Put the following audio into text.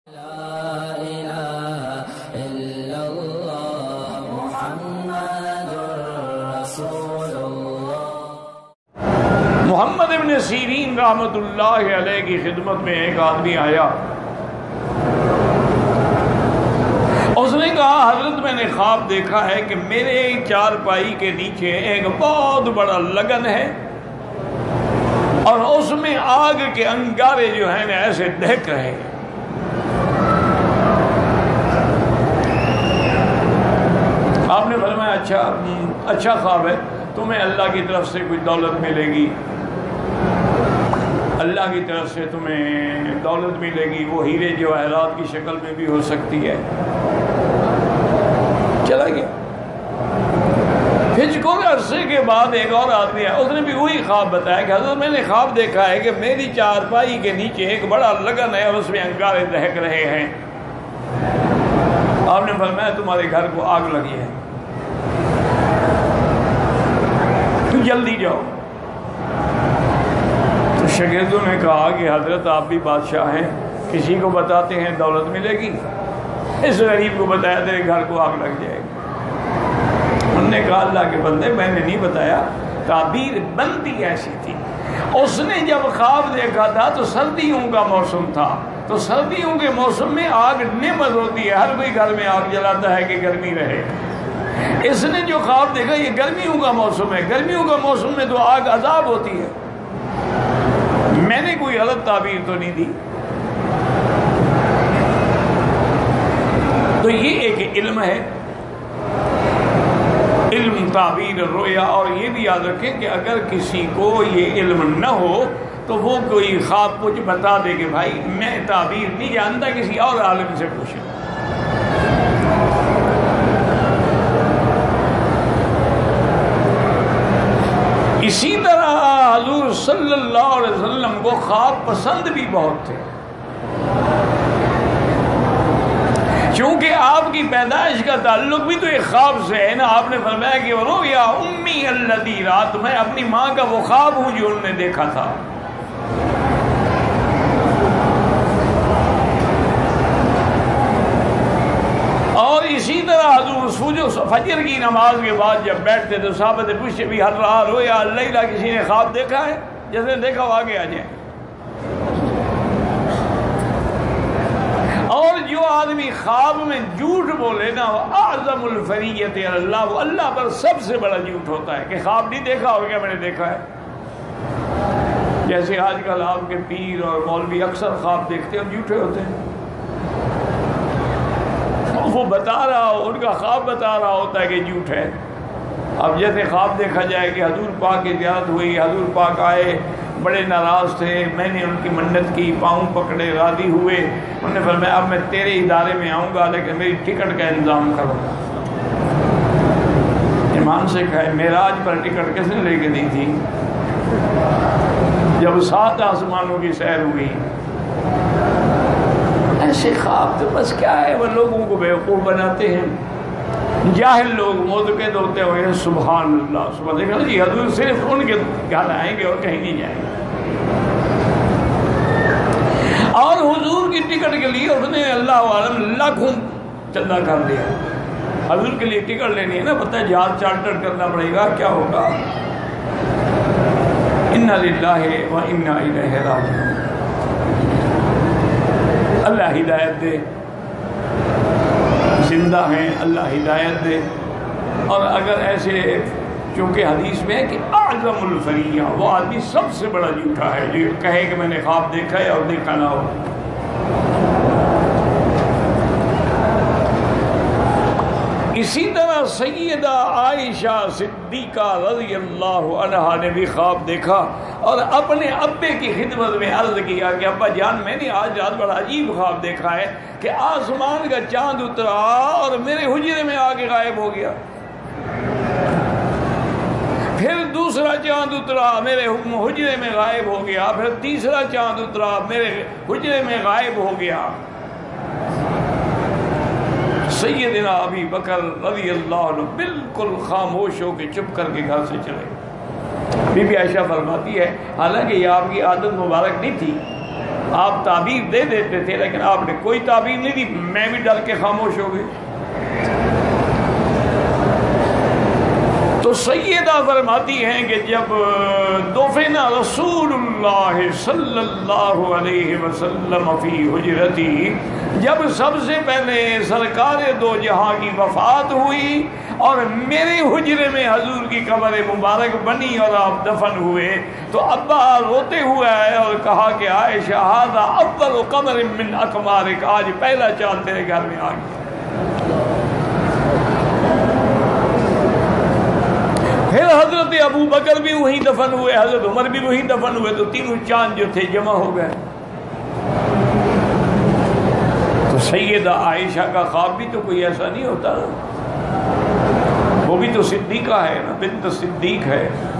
محمد ابن سیرین رحمۃ اللہ علیہ کی خدمت میں ایک آدمی آیا. اس نے کہا حضرت میں نے خواب دیکھا ہے کہ میرے چارپائی کے نیچے ایک بہت بڑا لگن ہے اور اس میں آگ کے انگارے جو ہیں ایسے دہک رہے ہیں. آپ نے فرمایا اچھا خواب ہے, تمہیں اللہ کی طرف سے کوئی دولت ملے گی, اللہ کی طرف سے تمہیں دولت ملے گی, وہ ہیرے جواہرات کی شکل میں بھی ہو سکتی ہے. چلا گیا. پھر کچھ عرصے کے بعد ایک اور آدمی ہے, اس نے بھی وہی خواب بتایا کہ حضرت میں نے خواب دیکھا ہے کہ میری چارپائی کے نیچے ایک بڑا لگن ہے اور اس میں انگارے دہک رہے ہیں. آپ نے فرمایا تمہارے گھر کو آگ لگی ہے, تو جلدی جاؤ. تو شاگردوں نے کہا کہ حضرت آپ بھی بادشاہ ہیں, کسی کو بتاتے ہیں دولت ملے گی, اس غریب کو بتایا تیرے گھر کو آگ لگ جائے گی. انہوں نے کہا اللہ کے بندے میں نے نہیں بتایا, تعبیر بندی ایسی تھی. اس نے جب خواب دیکھا تھا تو سردیوں کا موسم تھا, تو سردیوں کے موسم میں آگ نعمت ہوتی ہے, ہر کوئی گھر میں آگ جلاتا ہے کہ گرمی رہے. اس نے جو خواب دیکھا یہ گرمیوں کا موسم ہے, گرمیوں کا موسم میں تو آگ عذاب ہوتی ہے. میں نے کوئی غلط تعبیر تو نہیں دی. تو یہ ایک علم ہے, علم تعبیر رویا. اور یہ بھی یاد رکھیں کہ اگر کسی کو یہ علم نہ ہو تو وہ کوئی خواب کچھ بتا دے کہ بھائی میں تعبیر نہیں جانتا, کسی اور عالم سے پوچھیں. اسی طرح حضور صلی اللہ علیہ وسلم کو خواب پسند بھی بہت تھے, چونکہ آپ کی پیدائش کا تعلق بھی تو ایک خواب سے ہے نا. آپ نے فرمایا کہ رؤیا امی الذی رات, میں اپنی ماں کا وہ خواب ہوں جو انہوں نے دیکھا تھا. اور اسی طرح حضور فجر کی نماز کے بعد جب بیٹھتے تو صحابہ سے پوچھتے بھی ہر رات رویا اللہ کسی نے خواب دیکھا ہے, جس نے دیکھا وہ آگے آ جائیں. اور جو آدمی خواب میں جھوٹ بولے نا وہ اعظم الفریت اللہ, وہ اللہ پر سب سے بڑا جھوٹ ہوتا ہے کہ خواب نہیں دیکھا اور کیا میں نے دیکھا ہے. جیسے آج کل آپ کے پیر اور مولوی اکثر خواب دیکھتے ہیں اور جھوٹے ہوتے ہیں. وہ بتا رہا ہو, ان کا خواب بتا رہا ہوتا ہے کہ جھوٹ ہے. اب جیسے خواب دیکھا جائے کہ حضور پاک کی زیارت ہوئی, حضور پاک آئے, بڑے ناراض تھے, میں نے ان کی منت کی, پاؤں پکڑے, راضی ہوئے. انہوں نے فرمایا اب میں تیرے ادارے میں آؤں گا لیکن میری ٹکٹ کا انتظام کرو. ایمان سے کہے معراج پر ٹکٹ کس نے لے کے دی تھی جب 7 آسمانوں کی سیر ہوئی؟ ایسے خواب تو بس کیا ہے, وہ لوگوں کو بیوقوف بناتے ہیں. جاہل لوگ معتقد ہوتے ہوئے سبحان اللہ سبحان اللہ, جی حضور صرف ان کے گھر آئیں گے اور کہیں نہیں جائیں گے. اور حضور کی ٹکٹ کے لیے اس نے اللہ عالم لاکھوں چندہ کر دیا. حضور کے لیے ٹکٹ لینی ہے نا, پتہ ہے جہاز چارٹر کرنا پڑے گا, کیا ہوگا. انا للہ و انا الیہ راجعون. اللہ ہدایت دے, زندہ ہیں, اللہ ہدایت دے. اور اگر ایسے, چونکہ حدیث میں ہے کہ اعظم الفریہ, وہ آدمی سب سے بڑا جھوٹا ہے جو کہے کہ میں نے خواب دیکھا ہے اور دیکھا نہ ہو. اسی طرح سیدہ عائشہ صدیقہ رضی اللہ عنہا نے بھی خواب دیکھا اور اپنے ابے کی خدمت میں عرض کیا کہ ابا جان میں نے آج رات بڑا عجیب خواب دیکھا ہے کہ آسمان کا چاند اترا اور میرے حجرے میں آ کے غائب ہو گیا. پھر دوسرا چاند اترا میرے حجرے میں غائب ہو گیا. پھر تیسرا چاند اترا میرے حجرے میں غائب ہو گیا. سیدنا ابی بکر رضی اللہ عنہ بالکل خاموش ہو کے چپ کر کے گھر سے چلے. بی بی عائشہ فرماتی ہے حالانکہ یہ آپ کی عادت مبارک نہیں تھی, آپ تعبیر دے دیتے تھے لیکن آپ نے کوئی تعبیر نہیں دی، میں بھی ڈر کے خاموش ہو گئی۔ تو سیدہ فرماتی ہیں کہ جب دفن رسول اللہ صلی اللہ علیہ وسلم فی حجرتی، جب سب سے پہلے سرکار دو جہاں کی وفات ہوئی اور میرے حجرے میں حضور کی قبر مبارک بنی اور آپ دفن ہوئے، تو ابا روتے ہوئے آئے اور کہا کہ عائشہ ھذا اول قمر من اقمارک، آج پہلا چاند تیرے گھر میں آ گیا۔ پھر حضرت ابو بکر بھی وہیں دفن ہوئے، حضرت عمر بھی وہیں دفن ہوئے، تو تینوں چاند جو تھے جمع ہو گئے۔ تو سیدہ عائشہ کا خواب بھی تو کوئی ایسا نہیں ہوتا، وہ بھی تو صدیقہ ہے نا، بنت صدیق ہے۔